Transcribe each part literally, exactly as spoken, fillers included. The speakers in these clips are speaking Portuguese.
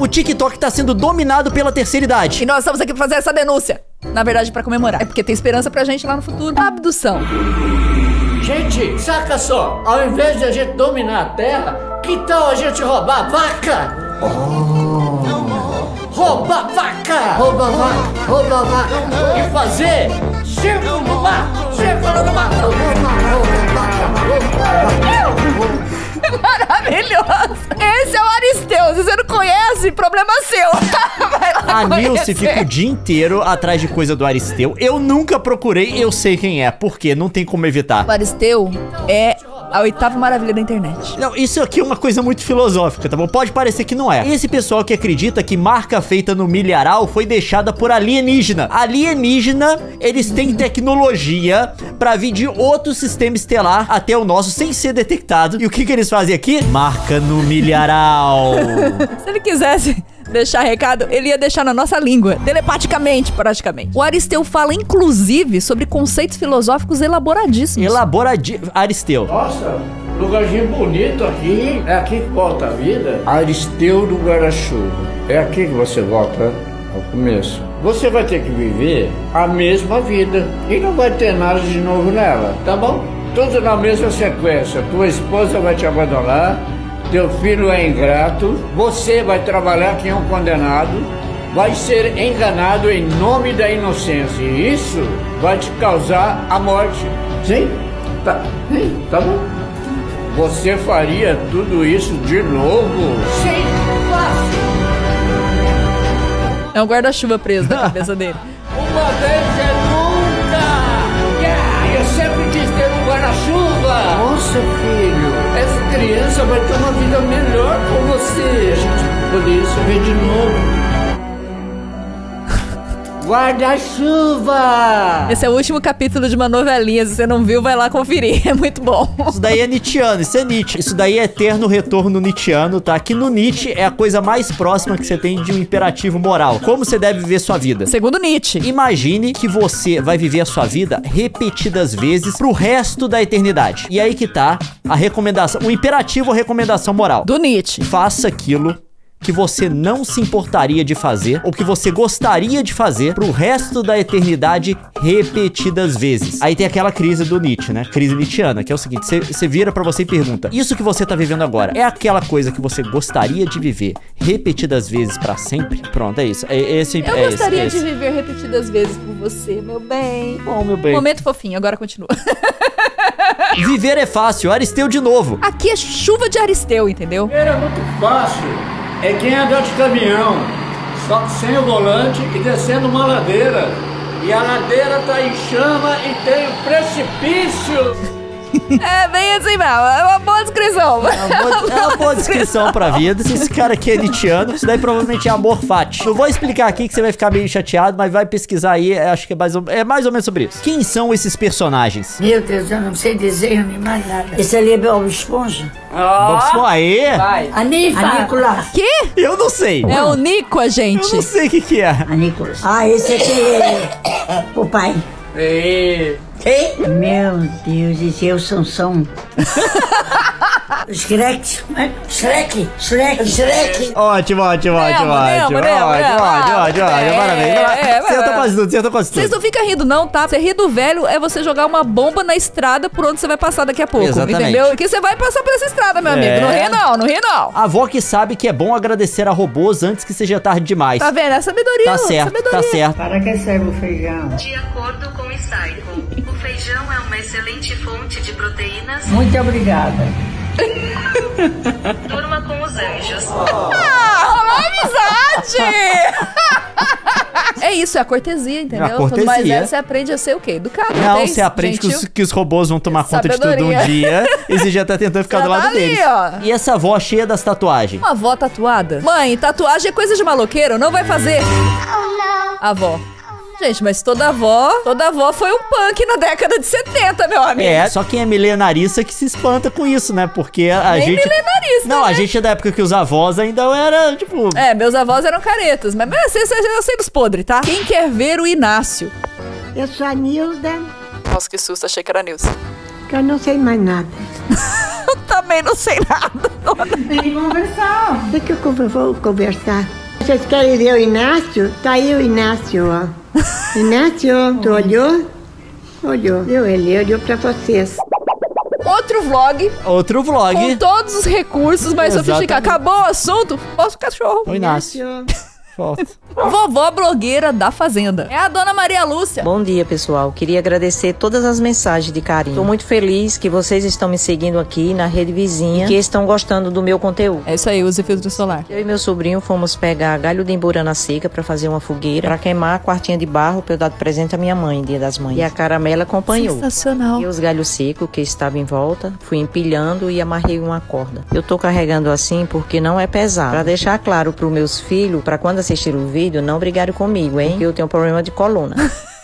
O TikTok tá sendo dominado pela terceira idade. E nós estamos aqui pra fazer essa denúncia. Na verdade, pra comemorar. É porque tem esperança pra gente lá no futuro. Abdução. Gente, saca só. Ao invés de a gente dominar a terra, que tal a gente roubar a vaca? Oh. Roubar vaca! Roubar vaca! Roubar vaca! E fazer circo no mato! Circo no mato! Maravilhoso! Esse é o Aristeu. Se você não conhece, problema seu. Vai lá A Nilce conhecer. fica o dia inteiro atrás de coisa do Aristeu. Eu nunca procurei, eu sei quem é. Por quê? Não tem como evitar. O Aristeu é a oitava maravilha da internet. Não, isso aqui é uma coisa muito filosófica, tá bom? Pode parecer que não é. Esse pessoal que acredita que marca feita no milharal foi deixada por alienígena. Alienígena, eles têm tecnologia pra vir de outro sistema estelar até o nosso sem ser detectado. E o que que eles fazem aqui? Marca no milharal. Se ele quisesse deixar recado, ele ia deixar na nossa língua, telepaticamente, praticamente. O Aristeu fala, inclusive, sobre conceitos filosóficos elaboradíssimos. Elaboradíssimo. Aristeu. Nossa, lugarzinho bonito aqui. É aqui que volta a vida? Aristeu do Guarda-Chuva. É aqui que você volta ao começo. Você vai ter que viver a mesma vida e não vai ter nada de novo nela, tá bom? Tudo na mesma sequência. Tua esposa vai te abandonar. Teu filho é ingrato, você vai trabalhar que é um condenado, vai ser enganado em nome da inocência. E isso vai te causar a morte. Sim? Tá, sim, tá bom. Você faria tudo isso de novo? Sim, fácil. É um guarda-chuva preso na cabeça dele. Uma vez é nunca! Yeah, eu sempre quis ter um guarda-chuva! Nossa, filho, essa criança vai ter uma vida melhor com você. A gente poderia se ver de novo. Guarda-chuva! Esse é o último capítulo de uma novelinha. Se você não viu, vai lá conferir. É muito bom. Isso daí é Nietzscheano, isso é Nietzsche. Isso daí é eterno retorno Nietzscheano, tá? Que no Nietzsche é a coisa mais próxima que você tem de um imperativo moral. Como você deve viver sua vida. Segundo Nietzsche. Imagine que você vai viver a sua vida repetidas vezes pro resto da eternidade. E aí que tá a recomendação, o imperativo, a recomendação moral. Do Nietzsche. Faça aquilo que você não se importaria de fazer ou que você gostaria de fazer pro resto da eternidade repetidas vezes. Aí tem aquela crise do Nietzsche, né? Crise nietzschiana, que é o seguinte, você vira pra você e pergunta, isso que você tá vivendo agora é aquela coisa que você gostaria de viver repetidas vezes pra sempre? Pronto, é isso. É, esse, Eu é gostaria esse, de esse. viver repetidas vezes com você, meu bem. Bom, meu bem. Momento fofinho, agora continua. Viver é fácil, Aristeu de novo. Aqui é chuva de Aristeu, entendeu? Era muito fácil. É quem andar de caminhão, só que sem o volante e descendo uma ladeira. E a ladeira tá em chama e tem um precipício. É bem assim mesmo, é uma boa descrição. É uma boa, é uma boa descrição pra vida. Se esse cara aqui é nietzschiano, isso daí provavelmente é amor fati. Eu vou explicar aqui que você vai ficar meio chateado, mas vai pesquisar aí, acho que é mais ou, é mais ou menos sobre isso. Quem são esses personagens? Meu Deus, eu não sei desenho nem mais nada. Esse ali é Bob Esponja? Bob Esponja, aê! Vai. A Nicolas. Que? Eu não sei. É o Nico, a Eu gente. não sei o que que é. A Nicolas. Ah, esse aqui é o pai. Ei. Ei? Meu Deus, esse é o Sansão. Shrek. Shrek. Shrek. Shrek. Ótimo, ótimo, Nemo, ótimo, Nemo, ótimo, Nemo, ótimo, Nemo. ótimo, ótimo, É, ótimo, parabéns. é, Você tá é. quase tudo, você tá quase Vocês tudo. não ficam rindo não, tá? Você rir do velho é você jogar uma bomba na estrada por onde você vai passar daqui a pouco, Exatamente. entendeu? Porque você vai passar por essa estrada, meu amigo. É. Não ri não, não ri não. A avó que sabe que é bom agradecer a robôs antes que seja tarde demais. Tá vendo? É sabedoria. Tá certo, sabedoria. tá certo. Para que serve o feijão? De acordo com o Psycho, o feijão é uma excelente fonte de proteínas. Muito obrigada. Durma com os anjos. Ah, rolou amizade! É isso, é a cortesia, entendeu? A cortesia. Quanto mais velho, você aprende a ser o quê? Educado. Não, tem? você aprende que os, Gentil. que os robôs vão tomar conta de tudo um Sabedoria. dia e você já tá tentando ficar Já do lado tá ali, deles. ó. E essa avó cheia das tatuagens? Uma avó tatuada? Mãe, tatuagem é coisa de maloqueiro, não vai fazer. Avó. Gente, mas toda avó, toda avó foi um punk na década de setenta, meu amigo. É, só quem é milenarista que se espanta com isso, né? Porque a Nem gente... milenarista, Não, né? a gente é da época que os avós ainda era, tipo... É, meus avós eram caretas, mas, mas eu, sei, eu sei dos podres, tá? Quem quer ver o Inácio? Eu sou a Nilda, Nossa, que susto, achei que era Nilson. que eu não sei mais nada. Eu também não sei nada, dona. Tem que conversar. O que, que eu vou conversar? Vocês querem ver o Inácio? Tá aí o Inácio, ó. Inácio, tu olhou? Olhou. Viu? Ele olhou pra vocês. Outro vlog. Outro vlog. Com todos os recursos mais Exatamente. sofisticados. Acabou o assunto? Posso cachorro. O Inácio. Volta. Vovó blogueira da Fazenda. É a dona Maria Lúcia. Bom dia, pessoal. Queria agradecer todas as mensagens de carinho. Tô muito feliz que vocês estão me seguindo aqui na rede vizinha e que estão gostando do meu conteúdo. É isso aí, use filtro solar. Eu e meu sobrinho fomos pegar galho de emburana seca pra fazer uma fogueira, pra queimar a quartinha de barro pra eu dar de presente à minha mãe, Dia das Mães. E a Caramela acompanhou. Sensacional. E os galhos secos que estavam em volta, fui empilhando e amarrei uma corda. Eu tô carregando assim porque não é pesado. Pra deixar claro pros meus filhos, pra quando assistir o vídeo, não brigarem comigo, hein? Porque eu tenho um problema de coluna.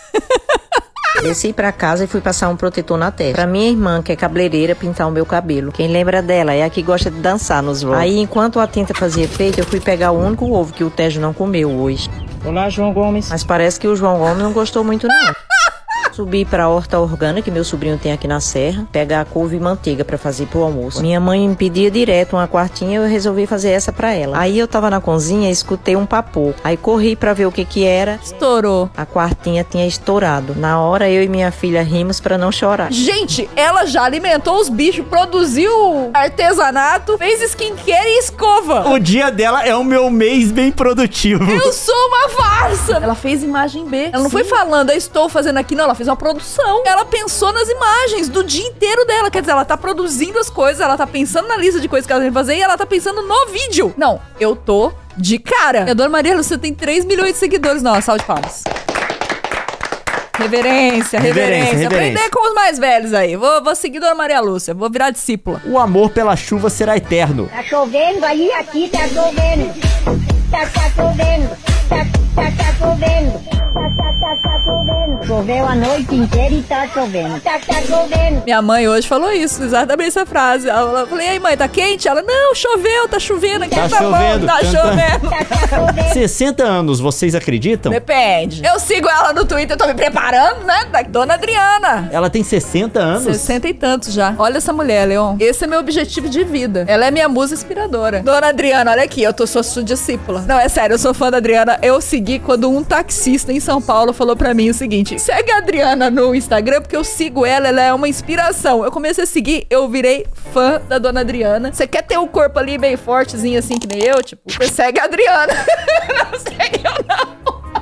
Desci pra casa e fui passar um protetor na testa. Pra minha irmã, que é cabeleireira, pintar o meu cabelo. Quem lembra dela é a que gosta de dançar nos vlogs. Aí, enquanto a tinta fazia efeito, eu fui pegar o único ovo que o Tejo não comeu hoje. Olá, João Gomes. Mas parece que o João Gomes não gostou muito, não. Subi pra horta orgânica que meu sobrinho tem aqui na serra, pegar a couve e manteiga pra fazer pro almoço. Minha mãe me pedia direto uma quartinha e eu resolvi fazer essa pra ela. Aí eu tava na cozinha e escutei um papo. Aí corri pra ver o que que era. Estourou. A quartinha tinha estourado. Na hora eu e minha filha rimos pra não chorar. Gente, ela já alimentou os bichos, produziu artesanato, fez skincare e escova. O dia dela é o meu mês bem produtivo. Eu sou uma farsa. Ela fez imagem B. Ela não foi falando, eu estou fazendo aqui, não. Ela fez uma produção. Ela pensou nas imagens do dia inteiro dela. Quer dizer, ela tá produzindo as coisas, ela tá pensando na lista de coisas que ela tem que fazer e ela tá pensando no vídeo. Não, eu tô de cara. E a dona Maria Lúcia tem três milhões de seguidores. Não, salve de palmas. Reverência, reverência, Reverência, Aprender reverência. com os mais velhos aí. Vou, vou seguir Dona Maria Lúcia, vou virar discípula. O amor pela chuva será eterno. Tá chovendo aí, aqui tá chovendo. Tá, tá chovendo. Tá, tá, tá chovendo. Tá, tá, tá, tá chovendo. Choveu a noite inteira e tá chovendo. Tá, tá chovendo. Minha mãe hoje falou isso, exatamente essa frase. Ela falou, e aí mãe, tá quente? Ela, não, choveu, tá chovendo aqui. Tá Tá, chovendo, bom, tá tanta- chovendo. Tá, tá chovendo. sessenta anos, vocês acreditam? Depende. Eu sigo ela no Twitter, eu tô me preparando, né? Da Dona Adriana. Ela tem sessenta anos? sessenta e tantos já. Olha essa mulher, Leon. Esse é meu objetivo de vida. Ela é minha musa inspiradora. Dona Adriana, olha aqui, eu tô sua, sua discípula. Não, é sério, eu sou fã da Adriana. Eu segui quando um taxista em São Paulo falou pra mim o seguinte: segue a Adriana no Instagram, porque eu sigo ela, ela é uma inspiração. Eu comecei a seguir, eu virei fã da Dona Adriana. Você quer ter um corpo ali bem fortezinho assim que nem eu? Tipo, você segue a Adriana. Não segue eu, não.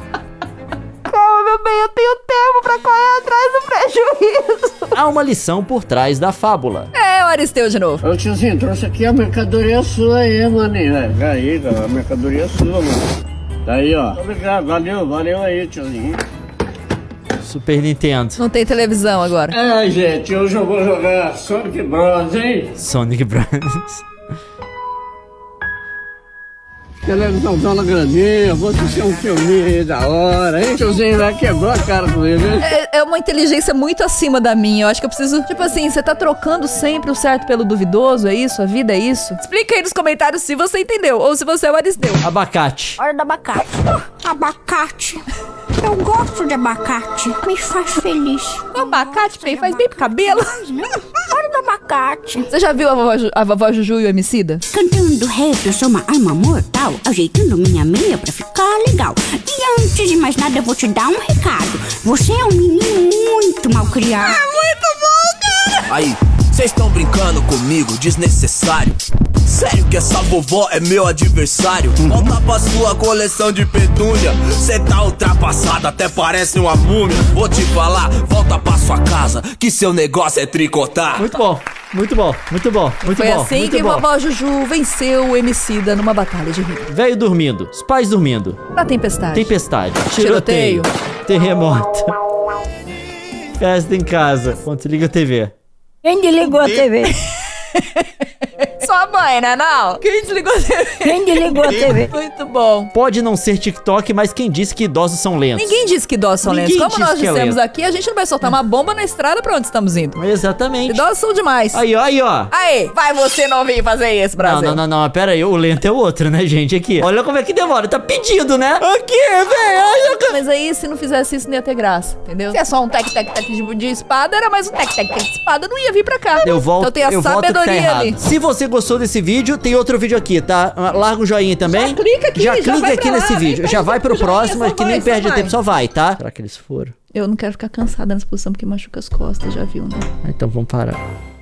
Calma, meu bem, eu tenho tempo pra correr atrás do prejuízo. Há uma lição por trás da fábula. É, o Aristeu de novo. Ô tiozinho, trouxe aqui a mercadoria sua aí, maninho. É, aí, cara, a mercadoria sua, mano. Tá aí, ó. Obrigado, valeu, valeu aí, tiozinho. Super Nintendo. Não tem televisão agora. É, gente, hoje eu vou jogar Sonic Bros, hein? Sonic Bros. Televisãozona grandinha, vou assistir um filminho da hora, hein? Tiozinho vai quebrar a cara com ele, hein? É, é uma inteligência muito acima da minha. Eu acho que eu preciso... Tipo assim, você tá trocando sempre o certo pelo duvidoso, é isso? A vida é isso? Explica aí nos comentários se você entendeu ou se você é o Aristeu. Abacate. Hora do abacate. Abacate. Eu gosto de abacate. Me faz feliz. O abacate, bem, faz bem pro cabelo. Hora do abacate. Você já viu a vovó, Ju- a vovó Juju e o Emicida? Cantando rap, eu sou uma arma mortal. Ajeitando minha meia pra ficar legal. E antes de mais nada, eu vou te dar um recado. Você é um menino muito mal criado. Aí, cês tão brincando comigo, desnecessário. Sério que essa vovó é meu adversário? Volta pra sua coleção de petúnia. Cê tá ultrapassado, até parece uma múmia. Vou te falar, volta pra sua casa, que seu negócio é tricotar. Muito bom, muito bom, muito bom, muito Foi bom. assim muito que bom. vovó Juju venceu o Emicida numa batalha de rima. Velho dormindo, os pais dormindo. Na tempestade. Tempestade, Tiroteio. tiroteio, terremoto. Festa em casa, quando se liga a T V. Quem desligou a T V? sua mãe, né não? Quem desligou a T V? Quem desligou a T V? Muito bom. Pode não ser TikTok, mas quem disse que idosos são lentos? Ninguém disse que idosos são lentos. Ninguém Como disse nós que é dissemos lento. aqui, a gente não vai soltar uma bomba na estrada pra onde estamos indo. Exatamente. Idosos são demais. Aí, ó, aí, ó. Aí, vai você não vir fazer isso, Brasil. Não, não, não, não, pera aí, o lento é o outro, né, gente? Aqui. Olha como é que demora, tá pedindo, né? Aqui, velho. Mas aí, se não fizesse isso, não ia ter graça, entendeu? Se é só um tec-tec-tec de, de espada, era mais um tec-tec-tec de espada, não ia vir pra cá. Eu volto, Então tem a eu volto que tá sabedoria errado. ali. Se você gostou desse vídeo, tem outro vídeo aqui, tá? Larga o joinha também. Já clica aqui, Já já clica vai aqui pra lá, nesse nem vídeo. perde Já vai tempo, pro joinha, próximo, só que vai, nem só perde vai. tempo, só vai, tá? Será que eles foram? Eu não quero ficar cansada nessa posição porque machuca as costas, já viu, né? Então vamos parar.